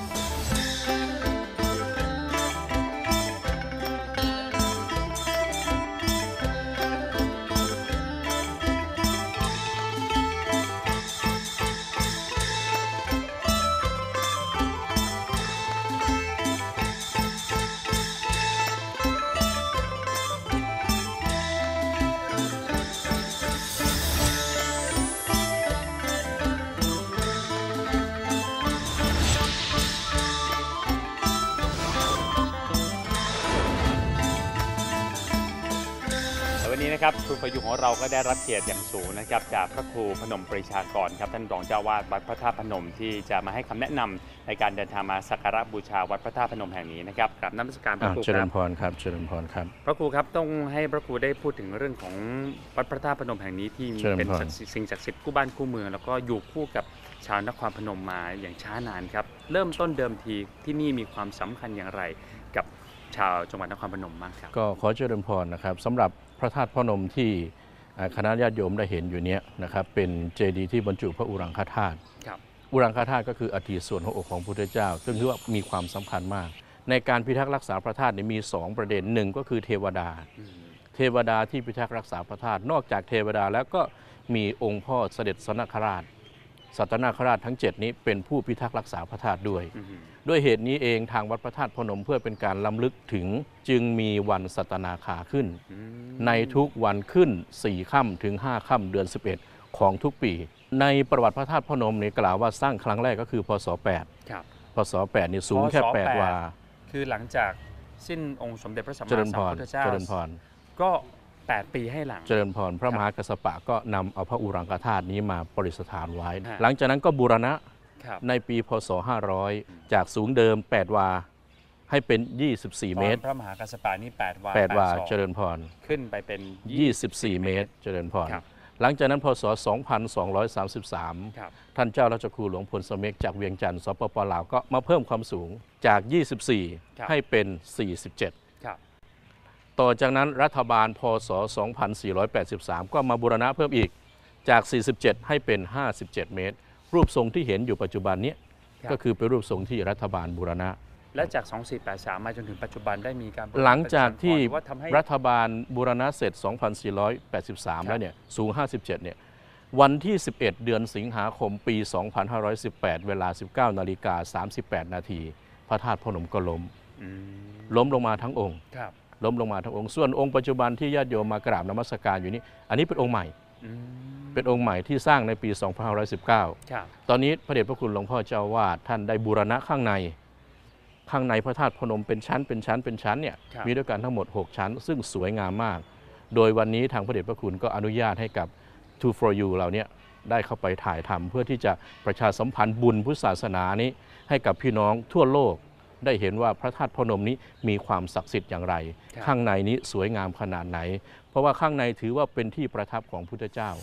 วันนี้นะครับครูพยุงของเราก็ได้รับเกียรติอย่างสูงนะครับจากพระครูพนมปรีชากรครับท่านรองเจ้าวาดวัดพระธาตุพนมที่จะมาให้คำแนะนำในการเดินทางมาสักการะบูชาวัดพระธาตุพนมแห่งนี้นะครับกราบนมัสการพระครูเจริญพรครับเจริญพรครับพระครูครับต้องให้พระครูได้พูดถึงเรื่องของวัดพระธาตุพนมแห่งนี้ที่เป็นสิ่งศักดิ์สิทธิ์คู่บ้านคู่เมืองแล้วก็อยู่คู่กับชาวนครพนมมาอย่างช้านานครับเริ่มต้นเดิมทีที่นี่มีความสำคัญอย่างไรกับชาวจังหวัดนครพนมบ้างครับก็ขอเจริญพรนะครับสำหรับพระธาตุพนมที่คณะญาติโยมได้เห็นอยู่เนี้ยนะครับเป็นเจดีย์ที่บรรจุพระอุรังคธาตุอุรังคธาตุก็คืออธิส่วนหัวอกของพระพุทธเจ้าซึ่งถือว่ามีความสำคัญมากในการพิทักษ์รักษาพระธาตุมี2ประเด็นหนึ่งก็คือเทวดาที่พิทักษ์รักษาพระธาตุนอกจากเทวดาแล้วก็มีองค์พ่อเสด็จสนคราชสัตนคราชทั้ง7นี้เป็นผู้พิทักษ์รักษาพระธาตุด้วยเหตุนี้เองทางวัดพระธาตุพนมเพื่อเป็นการล้ำลึกถึงจึงมีวันสัตนาคาขึ้นในทุกวันขึ้น4ค่ำถึง5ค่ำเดือน11ของทุกปีในประวัติพระธาตุพนมนี่กล่าวว่าสร้างครั้งแรกก็คือพศ8พศ8นี่สูงแค่8 วาคือหลังจากสิ้นองค์สมเด็จพระสัมมาสัมพุทธเจ้าก็8 ปีให้หลังเจริญพรพระมหากัสสปะก็นำเอาพระอุรังคธาตุนี้มาประดิษฐานไว้หลังจากนั้นก็บูรณะในปีพศ500จากสูงเดิม8 วาให้เป็น24 เมตรพระมหากัสสปะนี่ 8 วาเจริญพรขึ้นไปเป็น 24 เมตรเจริญพรหลังจากนั้นพศ2233ท่านเจ้าราชครูหลวงพลสเมกจากเวียงจันทร์สปป.ลาวก็มาเพิ่มความสูงจาก24ให้เป็น47ต่อจากนั้นรัฐบาลพศ2483ก็มาบูรณะเพิ่มอีกจาก47ให้เป็น57 เมตรรูปทรงที่เห็นอยู่ปัจจุบันนี้ก็คือเป็นรูปทรงที่รัฐบาลบูรณะและจาก2483มาจนถึงปัจจุบันได้มีการหลังจากที่รัฐบาลบูรณะเสร็จ2483แล้วเนี่ยสูง57เนี่ยวันที่11เดือนสิงหาคมปี2518เวลา 19:38 นาทีพระธาตุพนมก็ล้มลงมาทั้งองค์ล้มลงมาทั้งองค์ส่วนองค์ปัจจุบันที่ญาติโยมมากราบนมัสการอยู่นี้อันนี้เป็นองค์ใหม่เป็นองค์ใหม่ที่สร้างในปี2519ตอนนี้พระเดชพระคุณหลวงพ่อเจ้าวาดท่านได้บูรณะข้างในพระธาตุพนมเป็นชั้นเนี่ยมีด้วยกันทั้งหมด6ชั้นซึ่งสวยงามมากโดยวันนี้ทางพระเดชพระคุณก็อนุญาตให้กับ Two for You เราเนี่ยได้เข้าไปถ่ายทำเพื่อที่จะประชาสัมพันธ์บุญพุทธศาสนานี้ให้กับพี่น้องทั่วโลกได้เห็นว่าพระธาตุพนมนี้มีความศักดิ์สิทธิ์อย่างไรข้างในนี้สวยงามขนาดไหนเพราะว่าข้างในถือว่าเป็นที่ประทับของพุทธเจ้า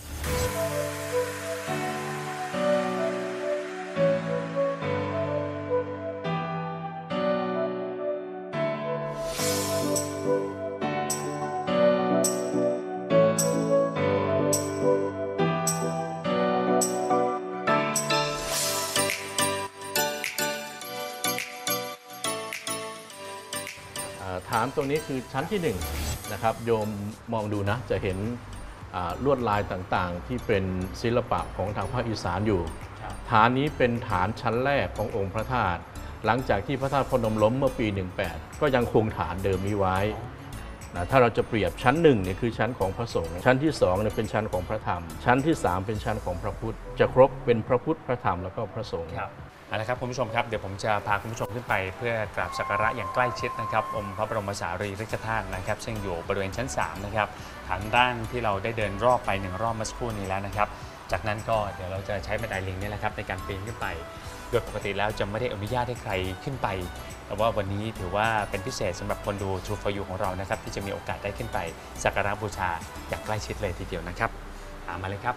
ฐานตรงนี้คือชั้นที่1นะครับโยมมองดูนะจะเห็นลวดลายต่างๆที่เป็นศิลปะของทางภาคอีสานอยู่ฐานนี้เป็นฐานชั้นแรกขององค์พระธาตุหลังจากที่พระธาตุพนมล้มเมื่อปี 18ก็ยังคงฐานเดิมนี้ไว้ถ้าเราจะเปรียบชั้น1เนี่ยคือชั้นของพระสงฆ์ชั้นที่2เนี่ยเป็นชั้นของพระธรรมชั้นที่3เป็นชั้นของพระพุทธจะครบเป็นพระพุทธพระธรรมแล้วก็พระสงฆ์เอาละครับคุณผู้ชมครับเดี๋ยวผมจะพาคุณผู้ชมขึ้นไปเพื่อกราบสักการะอย่างใกล้ชิดนะครับองค์พระบรมสารีริกธาตุนะครับซึ่งอยู่บริเวณชั้น3นะครับฐานด้านที่เราได้เดินรอบไป1รอบเมื่อสักครู่นี้แล้วนะครับจากนั้นก็เดี๋ยวเราจะใช้บันไดลิงนี่แหละครับในการปีนขึ้นไปโดยปกติแล้วจะไม่ได้อนุญาตให้ใครขึ้นไปแต่ว่าวันนี้ถือว่าเป็นพิเศษสำหรับคนดู True for You ของเรานะครับที่จะมีโอกาสได้ขึ้นไปสักการะบูชาอย่างใกล้ชิดเลยทีเดียวนะครับตามมาเลยครับ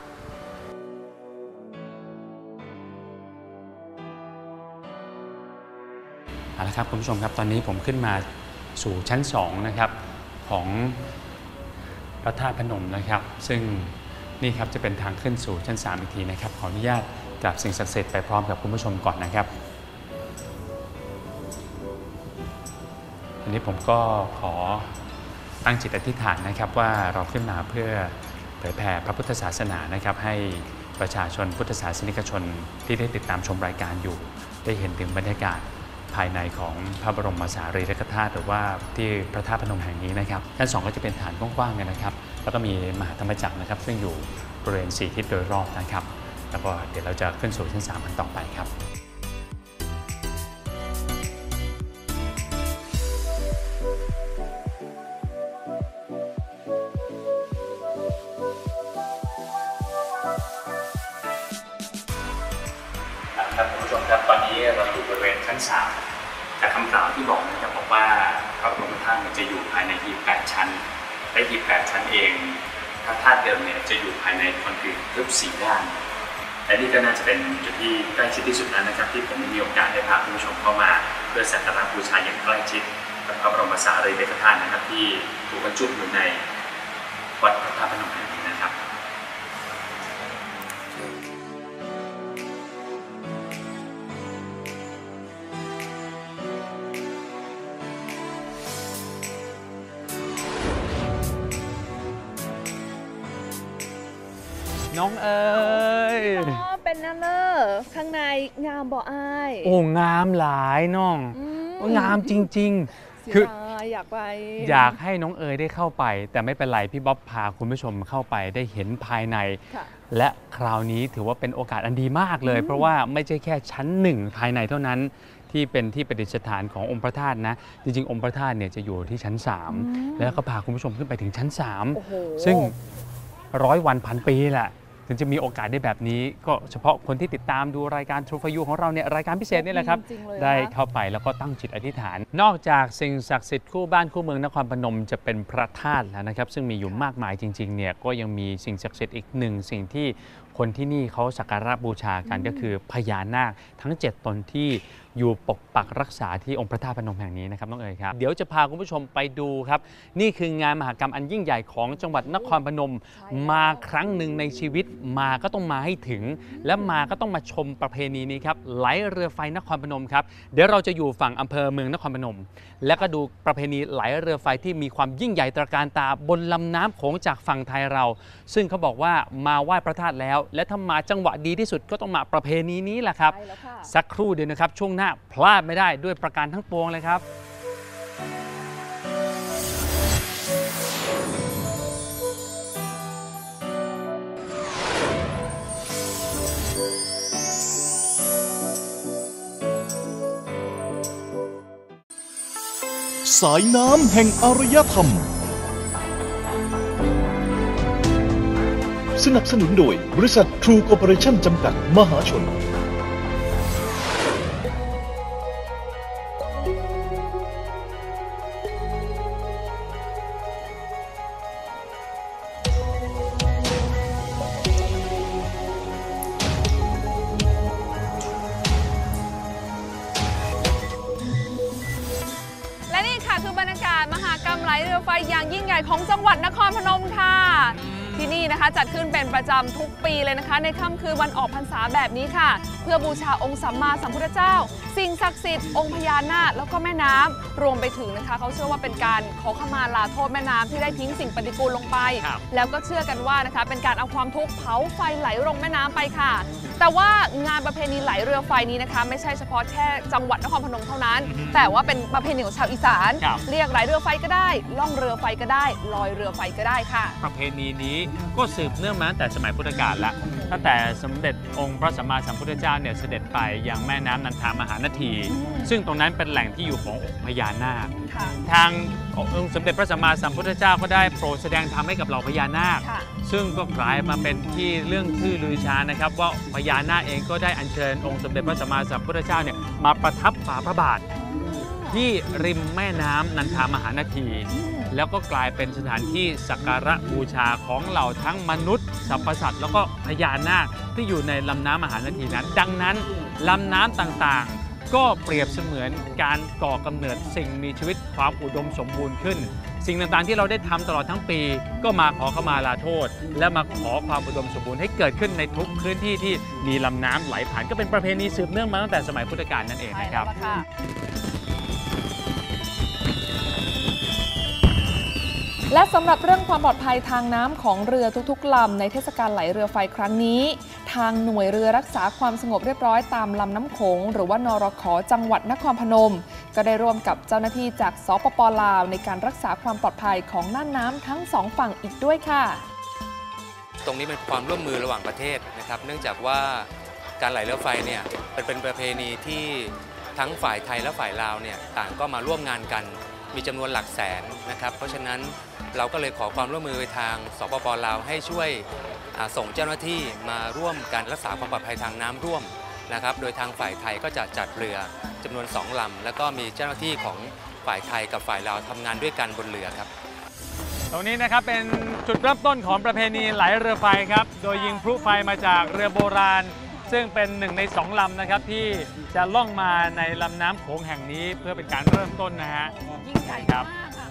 เอาละครับคุณผู้ชมครับตอนนี้ผมขึ้นมาสู่ชั้น2นะครับของพระธาตุพนมนะครับซึ่งนี่ครับจะเป็นทางขึ้นสู่ชั้น3อีกทีนะครับขออนุญาตกราบสิ่งศักดิ์สิทธิ์ไปพร้อมกับคุณผู้ชมก่อนนะครับอันนี้ผมก็ขอตั้งจิตอธิษฐานนะครับว่าเราขึ้นมาเพื่อเผยแผ่พระพุทธศาสนานะครับให้ประชาชนพุทธศาสนิกชนที่ได้ติดตามชมรายการอยู่ได้เห็นถึงบรรยากาศภายในของพระบรมสารีริกธาตุหรือว่าที่พระธาตุพนมแห่งนี้นะครับชั้น2ก็จะเป็นฐานกว้างๆนะครับแล้วก็มีมหาธรรมจักรนะครับซึ่งอยู่บริเวณ4ทิศโดยรอบนะครับแล้วก็เดี๋ยวเราจะขึ้นสู่ชั้น3กันต่อไปครับครับคุณผู้ชมครับตอนนี้เราอยู่บริเวณชั้น3จากคำกล่าวที่บอกนะครับบอกว่าพระบรมธาตุจะอยู่ภายในหีบ8ชั้นและหีบ8ชั้นเองพระธาตุเดิมเนี่ยจะอยู่ภายในคอนกรีตทึบ4ด้านและนี่ก็น่าจะเป็นจุดที่ใกล้ชิดที่สุดแล้วนะครับที่ผมมีโอกาสได้พาคุณผู้ชมเข้ามาเพื่อสักการะบูชาอย่างใกล้ชิดกับพระบรมสารีริกธาตุนะครับที่ถูกบรรจุอยู่ในวัดพระธาตุพนมแห่งนี้นะครับน้องเอ๋ยเป็นนั่นเลอข้างในงามบ่อายโอ้งามหลายน้องงามจริงๆคืออยากไปอยากให้น้องเอ๋ยได้เข้าไปแต่ไม่เป็นไรพี่บ๊อบพาคุณผู้ชมเข้าไปได้เห็นภายในและคราวนี้ถือว่าเป็นโอกาสอันดีมากเลยเพราะว่าไม่ใช่แค่ชั้น1ภายในเท่านั้นที่เป็นที่ประดิษฐานขององค์พระธาตุนะจริงๆองค์พระธาตุเนี่ยจะอยู่ที่ชั้น3แล้วก็พาคุณผู้ชมขึ้นไปถึงชั้น3ซึ่ง100 วันพันปีแหละถึงจะมีโอกาสได้แบบนี้ก็เฉพาะคนที่ติดตามดูรายการ True for You ของเราเนี่ยรายการพิเศษนี่แหละครับได้เข้าไปแล้วก็ตั้งจิตอธิษฐานนอกจากสิ่งศักดิ์สิทธิ์คู่บ้านคู่เมืองนครพนมจะเป็นพระธาตุแล้วนะครับซึ่งมีอยู่มากมายจริงๆเนี่ยก็ยังมีสิ่งศักดิ์สิทธิ์อีกหนึ่งสิ่งที่คนที่นี่เขาสักการะบูชากันก็คือพญานาคทั้ง7 ตนที่อยู่ปกปักรักษาที่องค์พระธาตุพนมแห่งนี้นะครับน้องเอ๋ยครับเดี๋ยวจะพาคุณผู้ชมไปดูครับนี่คืองานมหกรรมอันยิ่งใหญ่ของจังหวัดนครพนมมาครั้งหนึ่งในชีวิตมาก็ต้องมาให้ถึงและมาก็ต้องมาชมประเพณีนี้ครับไหลเรือไฟนครพนมครับเดี๋ยวเราจะอยู่ฝั่งอำเภอเมืองนครพนมและก็ดูประเพณีไหลเรือไฟที่มีความยิ่งใหญ่ตระการตาบนลำน้ำโขงจากฝั่งไทยเราซึ่งเขาบอกว่ามาไหว้พระธาตุแล้วและถ้ามาจังหวะดีที่สุดก็ต้องมาประเพณีนี้แหละครับสักครู่เดียวนะครับช่วงหน้าพลาดไม่ได้ด้วยประการทั้งปวงเลยครับสายน้ำแห่งอารยธรรมสนับสนุนโดยบริษัท True Corporation จำกัดมหาชนอย่างยิ่งใหญ่ของจังหวัดนครพนมค่ะที่นี่นะคะจัดขึ้นเป็นประจำทุกปีเลยนะคะในค่ำคืนวันออกพรรษาแบบนี้ค่ะเพื่อบูชาองค์สัมมาสัมพุทธเจ้าสิ่งศักดิ์สิทธิ์องค์พญานาคแล้วก็แม่น้ำรวมไปถึงนะคะเขาเชื่อว่าเป็นการขอขมาลาโทษแม่น้ำที่ได้ทิ้งสิ่งปฏิกูลลงไปแล้วก็เชื่อกันว่านะคะเป็นการเอาความทุกข์เผาไฟไหลลงแม่น้ำไปค่ะแต่ว่างานประเพณีไหลเรือไฟนี้นะคะไม่ใช่เฉพาะแค่จังหวัดนครพนมเท่านั้นแต่ว่าเป็นประเพณีของชาวอีสานเรียกไหลเรือไฟก็ได้ล่องเรือไฟก็ได้ลอยเรือไฟก็ได้ค่ะประเพณีนี้ก็สืบเนื่องมาตั้งแต่สมัยพุทธกาลแล้วตั้งแต่สมเด็จองค์พระสัมมาสัมพุทธเจ้าเนี่ยเสด็จไปยังแม่น้ำนันทามหานาทีซึ่งตรงนั้นเป็นแหล่งที่อยู่ของพญานาคทางองค์สมเด็จพระสัมมาสัมพุทธเจ้าก็ได้โปรดแสดงธรรมให้กับเหล่าพญานาคซึ่งก็กลายมาเป็นที่เรื่องชื่อลือชานะครับว่าพญานาคเองก็ได้อัญเชิญองค์สมเด็จพระสัมมาสัมพุทธเจ้าเนี่ยมาประทับฝ่าพระบาทที่ริมแม่น้ำนันทามหานาทีแล้วก็กลายเป็นสถานที่สักการะบูชาของเหล่าทั้งมนุษย์สรรพสัตว์แล้วก็พญานาคที่อยู่ในลำน้ำมหานาทีนั้นดังนั้นลำน้ำต่างๆก็เปรียบเสมือนการก่อกำเนิดสิ่งมีชีวิตความอุดมสมบูรณ์ขึ้นสิ่งต่างๆที่เราได้ทำตลอดทั้งปีก็มาขอขมาลาโทษและมาขอความอุดมสมบูรณ์ให้เกิดขึ้นในทุกพื้นที่ที่มีลำน้ำไหลผ่านก็เป็นประเพณีสืบเนื่องมาตั้งแต่สมัยพุทธกาลนั่นเองนะครับและสำหรับเรื่องความปลอดภัยทางน้ำของเรือทุกๆลำในเทศกาลไหลเรือไฟครั้งนี้ทางหน่วยเรือรักษาความสงบเรียบร้อยตามลำน้ำโขงหรือว่านรข.จังหวัดนครพนมก็ได้ร่วมกับเจ้าหน้าที่จากสปป.ลาวในการรักษาความปลอดภัยของน่านน้ำทั้งสองฝั่งอีกด้วยค่ะตรงนี้เป็นความร่วมมือระหว่างประเทศนะครับเนื่องจากว่าการไหลเรือไฟเนี่ยเป็นประเพณีที่ทั้งฝ่ายไทยและฝ่ายลาวเนี่ยต่างก็มาร่วมงานกันมีจำนวนหลักแสนนะครับเพราะฉะนั้นเราก็เลยขอความร่วมมือไปทางสปป.ลาวให้ช่วยส่งเจ้าหน้าที่มาร่วมการรักษาความปลอดภัยทางน้ำร่วมนะครับโดยทางฝ่ายไทยก็จะจัดเรือจำนวน2ลำแล้วก็มีเจ้าหน้าที่ของฝ่ายไทยกับฝ่ายลาวทำงานด้วยกันบนเรือครับตรงนี้นะครับเป็นจุดเริ่มต้นของประเพณีไหลเรือไฟครับโดยยิงพลุไฟมาจากเรือโบราณซึ่งเป็น1 ใน 2ลำนะครับที่จะล่องมาในลำน้ำโขงแห่งนี้เพื่อเป็นการเริ่มต้นนะฮะยิ่งใหญ่ครับ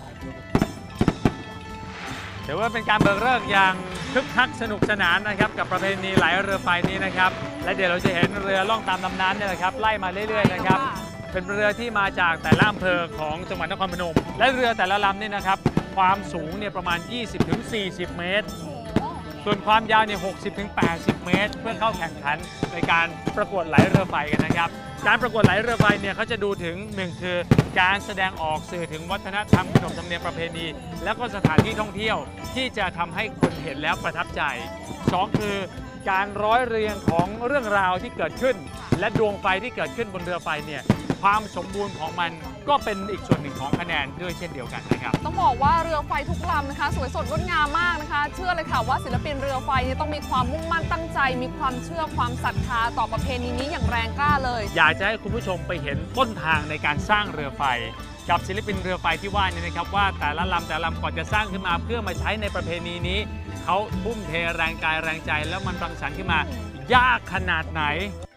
ถือว่าเป็นการเบิกเลิกอย่างคึกคักสนุกสนานนะครับกับประเพณีไหลเรือไฟนี้นะครับและเดี๋ยวเราจะเห็นเรือล่องตามลำน้ำเนี่ยนะครับไล่มาเรื่อยๆนะครับเป็นเรือที่มาจากแต่ละอำเภอของจังหวัดนครพนมและเรือแต่ละลำนี่นะครับความสูงเนี่ยประมาณ 20-40 เมตรส่วนความยาวเนี่ย 60-80 เมตรเพื่อเข้าแข่งขันในการประกวดไหลเรือไฟกันนะครับการประกวดไหลเรือไฟเนี่ยเขาจะดูถึง1คือการแสดงออกสื่อถึงวัฒนธรรมขนบธรรมเนียมประเพณีแล้วก็สถานที่ท่องเที่ยวที่จะทำให้คนเห็นแล้วประทับใจ2คือการร้อยเรียงของเรื่องราวที่เกิดขึ้นและดวงไฟที่เกิดขึ้นบนเรือไฟเนี่ยความสมบูรณ์ของมันก็เป็นอีกส่วนหนึ่งของคะแนนด้วยเช่นเดียวกันนะครับต้องบอกว่าเรือไฟทุกลำนะคะสวยสดงดงามมากนะคะเชื่อเลยค่ะว่าศิลปินเรือไฟต้องมีความมุ่งมั่นตั้งใจมีความเชื่อความศรัทธาต่อประเพณีนี้อย่างแรงกล้าเลยอยากจะให้คุณผู้ชมไปเห็นต้นทางในการสร้างเรือไฟกับศิลปินเรือไฟที่ว่านี่นะครับว่าแต่ละลำก่อนจะสร้างขึ้นมาเพื่อมาใช้ในประเพณีนี้เขาทุ่มเทแรงกายแรงใจแล้วมันรังสรรค์ขึ้นมายากขนาดไหน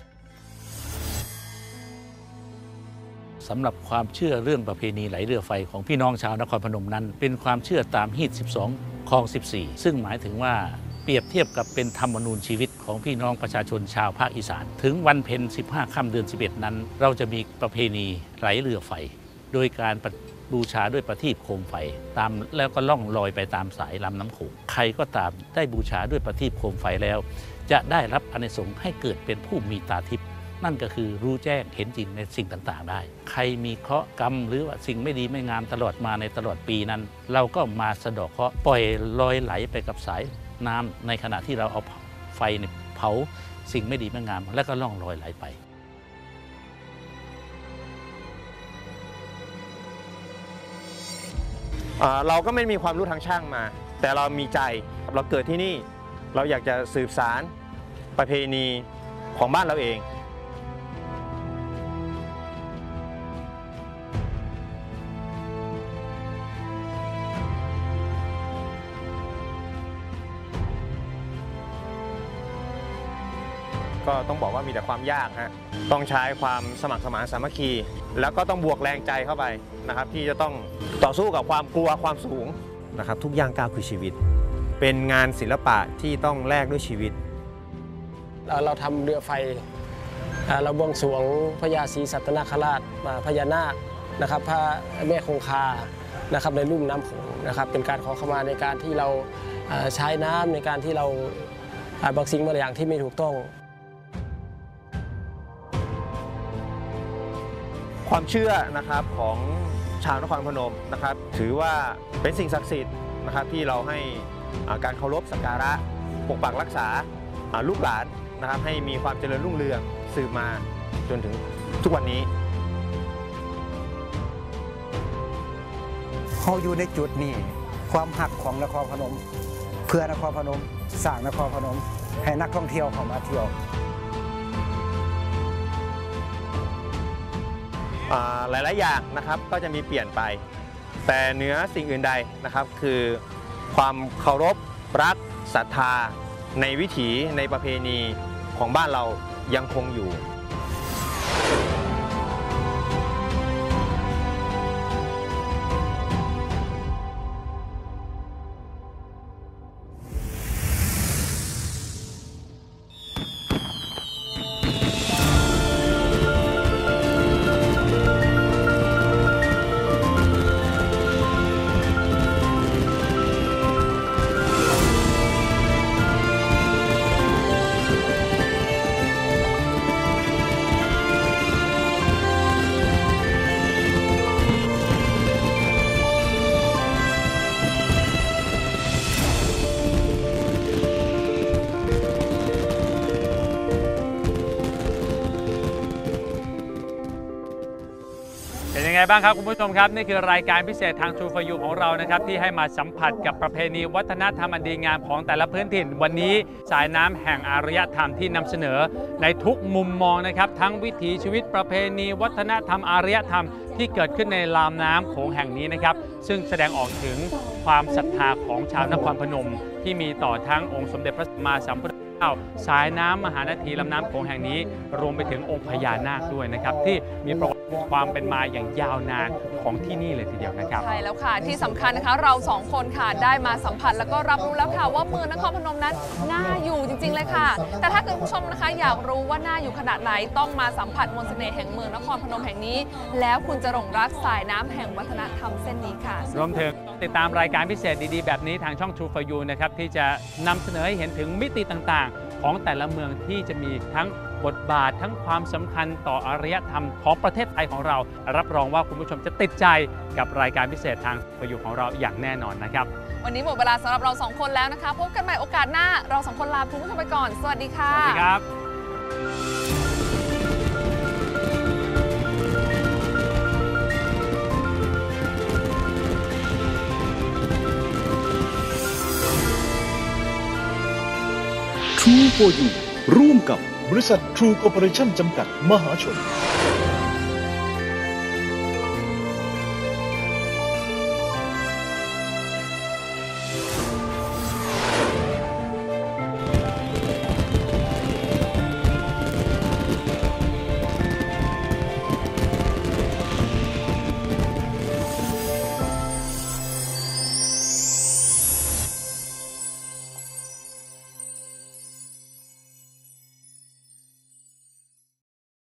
สำหรับความเชื่อเรื่องประเพณีไหลเรือไฟของพี่น้องชาวนครพนมนั้นเป็นความเชื่อตามฮีต12คลอง14ซึ่งหมายถึงว่าเปรียบเทียบกับเป็นธรรมนูญชีวิตของพี่น้องประชาชนชาวภาคอีสานถึงวันเพ็ญ15 ค่ำเดือน 11 นั้นเราจะมีประเพณีไหลเรือไฟโดยการบูชาด้วยประทีปโคมไฟตามแล้วก็ล่องลอยไปตามสายลำน้ำโขงใครก็ตามได้บูชาด้วยประทีปโคมไฟแล้วจะได้รับอานิสงส์ให้เกิดเป็นผู้มีตาทิพย์นั่นก็คือรู้แจ้งเห็นจริงในสิ่งต่างๆได้ใครมีเคราะห์กรรมหรือว่าสิ่งไม่ดีไม่งามตลอดมาในตลอดปีนั้นเราก็มาสะเดาะเคราะห์ปล่อยลอยไหลไปกับสายน้ำในขณะที่เราเอาไฟเผาสิ่งไม่ดีไม่งามแล้วก็ล่องลอยไหลไปเราก็ไม่มีความรู้ทางช่างมาแต่เรามีใจเราเกิดที่นี่เราอยากจะสืบสานประเพณีของบ้านเราเองก็ต้องบอกว่ามีแต่ความยากฮะต้องใช้ความสมัครสมานสามัคคีแล้วก็ต้องบวกแรงใจเข้าไปนะครับที่จะต้องต่อสู้กับความกลัวความสูงนะครับทุกย่างก้าวคือชีวิตเป็นงานศิลปะที่ต้องแลกด้วยชีวิตเราทำเรือไฟเราบวงสรวงพญาศรีสัตนคราชพญานาคนะครับพระแม่คงคานะครับในลุ่มน้ำโขงนะครับเป็นการขอขมาในการที่เราใช้น้ำในการที่เราบางสิ่งบางอย่างที่ไม่ถูกต้องความเชื่อนะครับของชาวนครพนมนะครับถือว่าเป็นสิ่งศักดิ์สิทธิ์นะครับที่เราให้การเคารพสักการะปกปักรักษาลูกหลานนะครับให้มีความเจริญรุ่งเรืองสืบมาจนถึงทุกวันนี้เขาอยู่ในจุดนี้ความหักของนครพนมเพื่อนครพนมสร้างนครพนมให้นักท่องเที่ยวเข้ามาเที่ยวหลายๆอย่างนะครับก็จะมีเปลี่ยนไปแต่เหนือสิ่งอื่นใดนะครับคือความเคารพรักศรัทธาในวิถีในประเพณีของบ้านเรายังคงอยู่เป็นยังไงบ้างครับคุณผู้ชมครับนี่คือรายการพิเศษทาง True for You ของเรานะครับที่ให้มาสัมผัสกับประเพณีวัฒนธรรมอันดีงามของแต่ละพื้นถิ่นวันนี้สายน้ำแห่งอารยธรรมที่นำเสนอในทุกมุมมองนะครับทั้งวิถีชีวิตประเพณีวัฒนธรรมอารยธรรมที่เกิดขึ้นในลำน้ำโขงแห่งนี้นะครับซึ่งแสดงออกถึงความศรัทธาของชาวนครพนมที่มีต่อทั้งองค์สมเด็จพระสัมมาสัมพุทธสายน้ำมหานาทีลำน้ำโขงแห่งนี้รวมไปถึงองค์พญานาคด้วยนะครับที่มีประวัติความเป็นมาอย่างยาวนานของที่นี่เลยทีเดียวนะครับใช่แล้วค่ะที่สำคัญนะคะเราสองคนค่ะได้มาสัมผัสแล้วก็รับรู้แล้วค่ะว่าเมืองนครพนมนั้นน่าอยู่จริงๆเลยค่ะแต่ถ้าคุณผู้ชมนะคะอยากรู้ว่าน่าอยู่ขนาดไหนต้องมาสัมผัสมนต์เสน่ห์แห่งเมืองนครพนมแห่งนี้แล้วคุณจะหลงรักสายน้ำแห่งวัฒนธรรมเส้นนี้ค่ะรวมถึงติดตามรายการพิเศษดีๆแบบนี้ทางช่อง True for You นะครับที่จะนำเสนอให้เห็นถึงมิติต่างๆของแต่ละเมืองที่จะมีทั้งบทบาททั้งความสำคัญต่ออารยธรรมของประเทศไทยของเรารับรองว่าคุณผู้ชมจะติดใจกับรายการพิเศษทางประยุกต์ของเราอย่างแน่นอนนะครับวันนี้หมดเวลาสำหรับเราสองคนแล้วนะคะพบกันใหม่โอกาสหน้าเราสองคนลาคุณผู้ชมไปก่อนสวัสดีค่ะสวัสดีครับ True for You ร่วมกับบริษัท True Corporation จำกัดมหาชน